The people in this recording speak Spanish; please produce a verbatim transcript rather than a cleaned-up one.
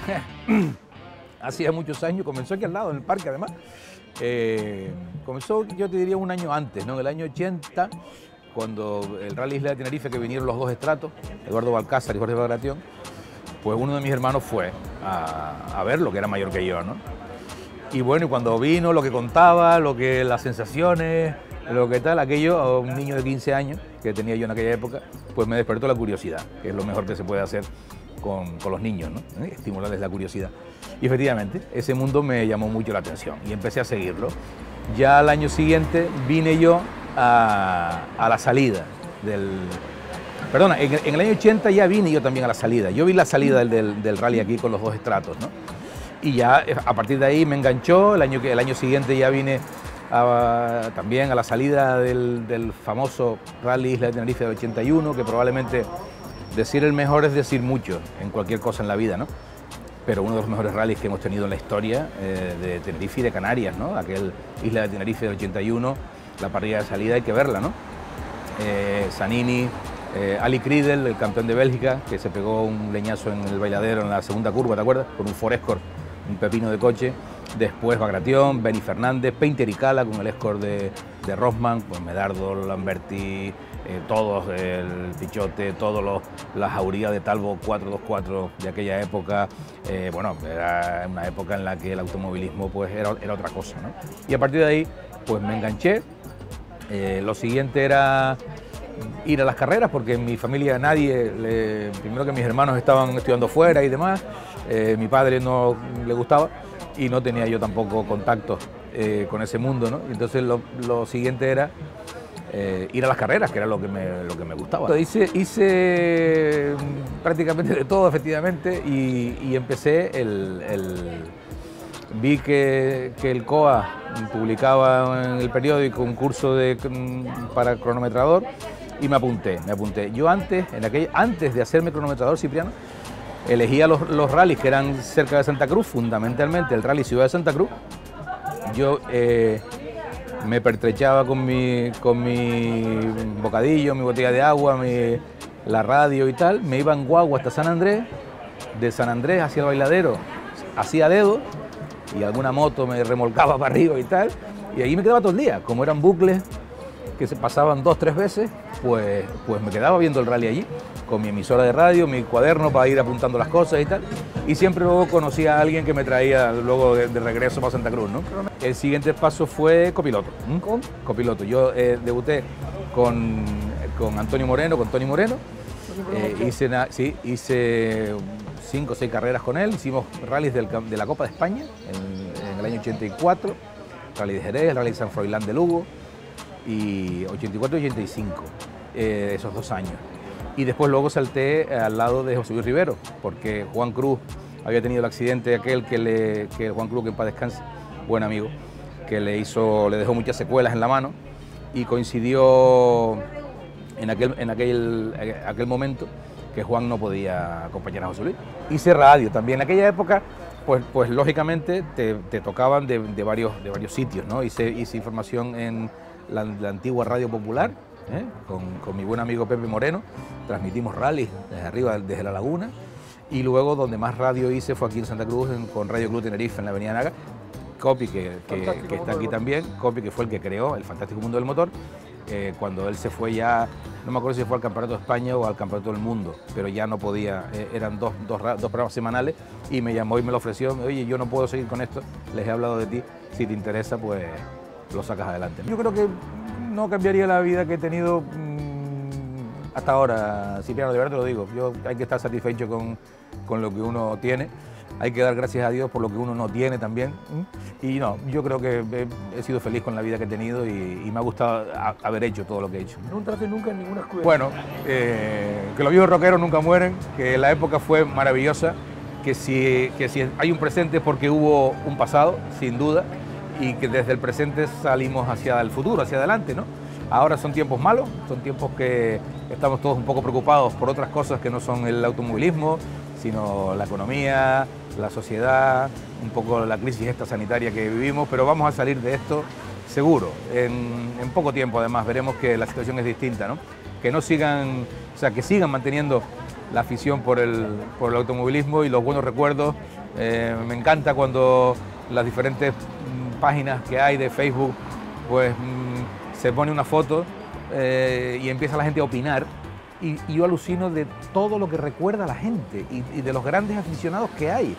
hacía muchos años, comenzó aquí al lado, en el parque además. Eh, comenzó, yo te diría, un año antes, ¿no? En el año ochenta, cuando el Rally Isla de Tenerife, que vinieron los dos estratos, Eduardo Balcázar y Jorge Bagration, pues uno de mis hermanos fue a, a verlo, que era mayor que yo, ¿no? Y bueno, y cuando vino, lo que contaba, lo que, las sensaciones, lo que tal, aquello, a un niño de quince años, que tenía yo en aquella época, pues me despertó la curiosidad, que es lo mejor que se puede hacer con, con los niños, ¿no? ¿Eh? Estimularles la curiosidad. Y efectivamente, ese mundo me llamó mucho la atención y empecé a seguirlo. Ya al año siguiente vine yo a, a la salida del... Perdona, en, en el año ochenta ya vine yo también a la salida. Yo vi la salida del, del, del rally aquí con los dos estratos, ¿no? Y ya a partir de ahí me enganchó. El año, el año siguiente ya vine a, también a la salida del, del famoso Rally Isla de Tenerife del ochenta y uno, que probablemente decir el mejor es decir mucho en cualquier cosa en la vida, ¿no? Pero uno de los mejores rallies que hemos tenido en la historia eh, de Tenerife y de Canarias, ¿no? Aquel Isla de Tenerife del ochenta y uno, la parrilla de salida hay que verla, ¿no? Eh, Zanini, eh, Ali Kriedel, el campeón de Bélgica, que se pegó un leñazo en el bailadero en la segunda curva, ¿te acuerdas? Con un Ford Escort, un pepino de coche. Después Bagration, Benny Fernández, Painter y Cala con el Escort de, de Rossmann, pues Medardo, Lamberti, eh, todos, el Pichote, todos los, la jauría de Talbot cuatro dos cuatro de aquella época. Eh, bueno, era una época en la que el automovilismo pues era, era otra cosa, ¿no? Y a partir de ahí pues me enganché. Eh, lo siguiente era ir a las carreras, porque en mi familia nadie, le, primero que mis hermanos estaban estudiando fuera y demás, eh, mi padre no le gustaba y no tenía yo tampoco contacto eh, con ese mundo, ¿no? Entonces lo, lo siguiente era eh, ir a las carreras, que era lo que me, lo que me gustaba. Hice, hice prácticamente de todo, efectivamente, y, y empecé el, el... Vi que, que el C O A publicaba en el periódico un curso de, para cronometrador y me apunté, me apunté. Yo antes, en aquel, antes de hacerme cronometrador, Cipriano, elegía los, los rallies que eran cerca de Santa Cruz, fundamentalmente el rally Ciudad de Santa Cruz. Yo eh, me pertrechaba con mi, con mi bocadillo, mi botella de agua, mi, la radio y tal, me iba en guagua hasta San Andrés, de San Andrés hacia el bailadero, hacía dedo, y alguna moto me remolcaba para arriba y tal, y ahí me quedaba todo el día. Como eran bucles que se pasaban dos, tres veces, pues, pues me quedaba viendo el rally allí, con mi emisora de radio, mi cuaderno para ir apuntando las cosas y tal, y siempre luego conocía a alguien que me traía luego de, de regreso para Santa Cruz, ¿no? El siguiente paso fue copiloto. ¿Mm? ¿Con? Copiloto. Yo eh, debuté con, con Antonio Moreno, con Tony Moreno, eh, hice, sí, hice cinco o seis carreras con él, hicimos rallies del, de la Copa de España en, en el año ochenta y cuatro, rally de Jerez, rally de San Froilán de Lugo, y ochenta y cuatro y ochenta y cinco, eh, esos dos años. Y después luego salté al lado de José Luis Rivero, porque Juan Cruz había tenido el accidente aquel que, le, que Juan Cruz, que en paz descanse, buen amigo, que le, hizo, le dejó muchas secuelas en la mano, y coincidió en aquel, en aquel, aquel momento que Juan no podía acompañar a José Luis. Hice radio también. En aquella época, pues, pues lógicamente te, te tocaban de, de, varios, de varios sitios, ¿no? Hice, hice información en la, la antigua Radio Popular, ¿eh? con, con mi buen amigo Pepe Moreno, transmitimos rallies desde arriba, desde La Laguna, y luego donde más radio hice fue aquí en Santa Cruz, en, con Radio Club Tenerife, en la Avenida Naga. Copi, que, que, que está aquí también, Copi, que fue el que creó el fantástico mundo del motor. Eh, cuando él se fue ya, no me acuerdo si fue al Campeonato de España o al Campeonato del Mundo, pero ya no podía, eh, eran dos, dos, dos programas semanales, y me llamó y me lo ofreció, oye, yo no puedo seguir con esto, les he hablado de ti, si te interesa, pues lo sacas adelante. Yo creo que no cambiaría la vida que he tenido mmm, hasta ahora, Cipriano, de verdad te lo digo. Yo, hay que estar satisfecho con, con lo que uno tiene, hay que dar gracias a Dios por lo que uno no tiene también. Y no, yo creo que he, he sido feliz con la vida que he tenido y, y me ha gustado a, haber hecho todo lo que he hecho. ¿No entraste nunca en ninguna escuela? Bueno, eh, que los viejos rockeros nunca mueren, que la época fue maravillosa, que si, que si hay un presente es porque hubo un pasado, sin duda, y que desde el presente salimos hacia el futuro, hacia adelante, ¿no? Ahora son tiempos malos, son tiempos que estamos todos un poco preocupados por otras cosas que no son el automovilismo, sino la economía, la sociedad, un poco la crisis esta sanitaria que vivimos, pero vamos a salir de esto seguro. En, en poco tiempo, además, veremos que la situación es distinta, ¿no? Que no sigan, o sea, que sigan manteniendo la afición por el, por el automovilismo y los buenos recuerdos Eh, me encanta cuando las diferentes mm, páginas que hay de Facebook, pues mm, se pone una foto eh, y empieza la gente a opinar. Y, y yo alucino de todo lo que recuerda a la gente y, y de los grandes aficionados que hay.